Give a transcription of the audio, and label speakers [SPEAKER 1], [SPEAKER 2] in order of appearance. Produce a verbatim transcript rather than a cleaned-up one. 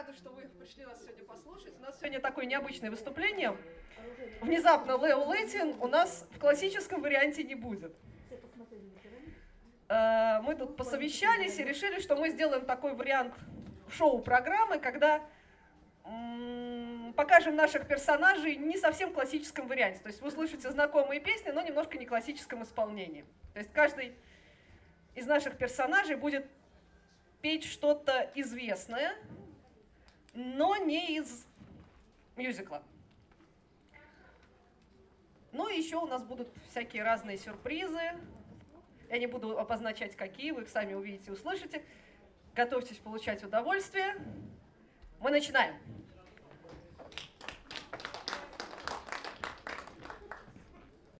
[SPEAKER 1] рада, что вы пришли нас сегодня послушать. У нас сегодня такое необычное выступление. Внезапно Лео Лэтин у нас в классическом варианте не будет. Мы тут посовещались и решили, что мы сделаем такой вариант шоу-программы, когда покажем наших персонажей не совсем в классическом варианте. То есть вы слышите знакомые песни, но немножко не в классическом исполнении. То есть каждый из наших персонажей будет петь что-то известное, но не из мюзикла. Ну и еще у нас будут всякие разные сюрпризы. Я не буду обозначать, какие, вы их сами увидите и услышите. Готовьтесь получать удовольствие. Мы начинаем.